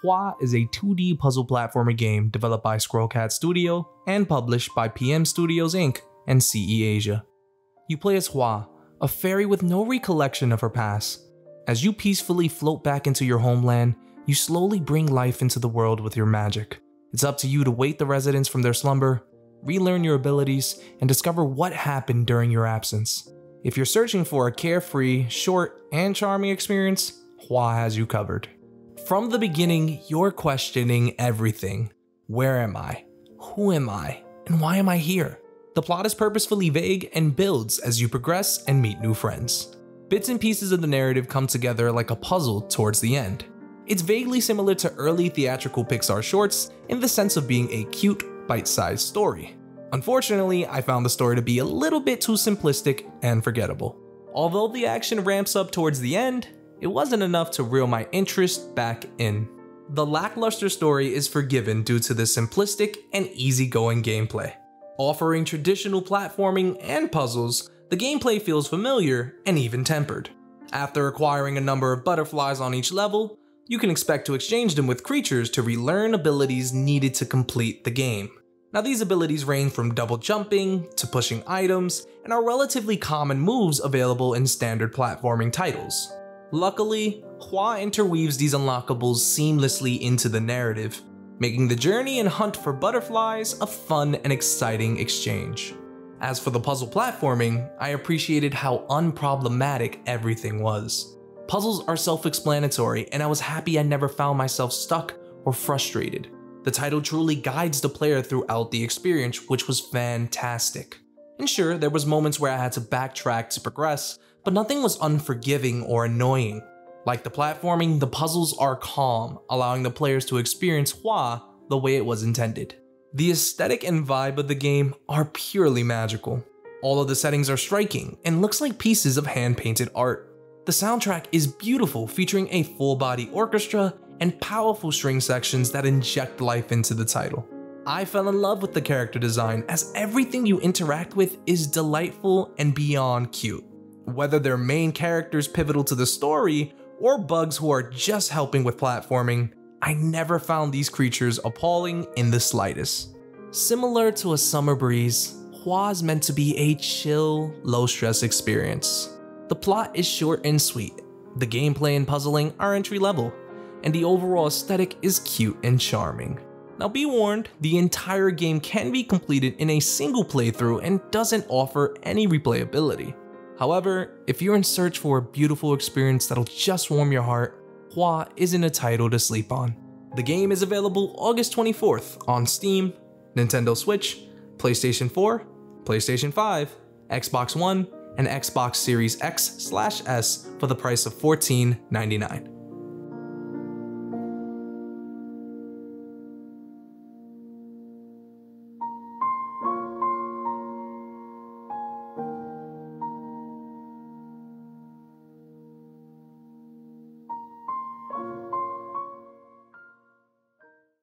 Hua is a 2D puzzle platformer game developed by Skrollcat Studio and published by PM Studios Inc. and CE Asia. You play as Hua, a fairy with no recollection of her past. As you peacefully float back into your homeland, you slowly bring life into the world with your magic. It's up to you to wake the residents from their slumber, relearn your abilities, and discover what happened during your absence. If you're searching for a carefree, short, and charming experience, Hua has you covered. From the beginning, you're questioning everything. Where am I? Who am I? And why am I here? The plot is purposefully vague and builds as you progress and meet new friends. Bits and pieces of the narrative come together like a puzzle towards the end. It's vaguely similar to early theatrical Pixar shorts in the sense of being a cute, bite-sized story. Unfortunately, I found the story to be a little bit too simplistic and forgettable. Although the action ramps up towards the end, it wasn't enough to reel my interest back in. The lackluster story is forgiven due to the simplistic and easygoing gameplay. Offering traditional platforming and puzzles, the gameplay feels familiar and even tempered. After acquiring a number of butterflies on each level, you can expect to exchange them with creatures to relearn abilities needed to complete the game. Now these abilities range from double jumping to pushing items and are relatively common moves available in standard platforming titles. Luckily, Hua interweaves these unlockables seamlessly into the narrative, making the journey and hunt for butterflies a fun and exciting exchange. As for the puzzle platforming, I appreciated how unproblematic everything was. Puzzles are self-explanatory, and I was happy I never found myself stuck or frustrated. The title truly guides the player throughout the experience, which was fantastic. And sure, there was moments where I had to backtrack to progress, but nothing was unforgiving or annoying. Like the platforming, the puzzles are calm, allowing the players to experience Hua the way it was intended. The aesthetic and vibe of the game are purely magical. All of the settings are striking and looks like pieces of hand-painted art. The soundtrack is beautiful, featuring a full-body orchestra and powerful string sections that inject life into the title. I fell in love with the character design, as everything you interact with is delightful and beyond cute. Whether they're main characters pivotal to the story or bugs who are just helping with platforming, I never found these creatures appalling in the slightest. Similar to a summer breeze, Hua is meant to be a chill, low-stress experience. The plot is short and sweet, the gameplay and puzzling are entry-level, and the overall aesthetic is cute and charming. Now be warned, the entire game can be completed in a single playthrough and doesn't offer any replayability. However, if you're in search for a beautiful experience that'll just warm your heart, Hua isn't a title to sleep on. The game is available August 24th on Steam, Nintendo Switch, PlayStation 4, PlayStation 5, Xbox One, and Xbox Series X/S for the price of $14.99.